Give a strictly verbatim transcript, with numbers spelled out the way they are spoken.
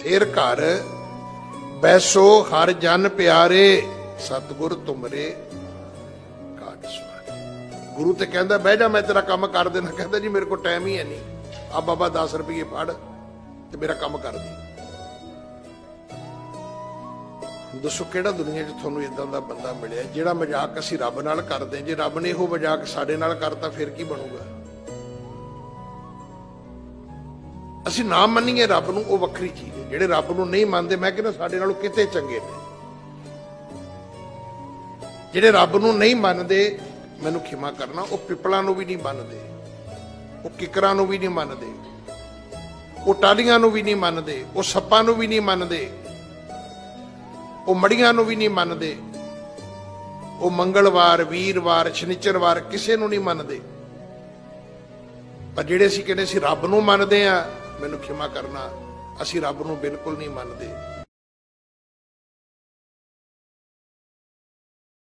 फिर घर बैसो हर जन प्यारे, सतगुर तुमरे काट सवारे। गुरु तो कहता बह जा, मैं तेरा काम कर देना। कहता जी मेरे को टाइम ही है नहीं, आ बाबा दस रुपये फड़ ते मेरा काम कर दी। दसो किहड़ा दुनिया च तुहानूं इदां दा बंदा मिलिया जिहड़ा मजाक असीं रब नाल करदे, जे रब ने इहो मजाक साडे नाल करता फिर की बनूगा। असीं ना मन्नीए रब नूं, वो वक्री चीज़ है। जिहड़े रब नूं नहीं मनदे, मैं कहना साडे नालों किते चंगे ने। जिहड़े रब नूं नहीं मनदे, मैनूं खिमा करना, वो पिपलां नूं भी नहीं मनदे, वो किकरां नूं भी नहीं मनदे, वो टालियां नूं भी नहीं मनदे, वो सप्पां नूं भी नहीं मनदे, वो मड़ियां नूं भी नहीं मनदे, वो मंगलवार वीरवार शनिचरवार किसे नूं नहीं मनदे। पर जिहड़े असीं कहने असीं रब नूं मनदे आ, मैनूं खिमा करना, असीं रब नूं बिल्कुल नहीं मनदे।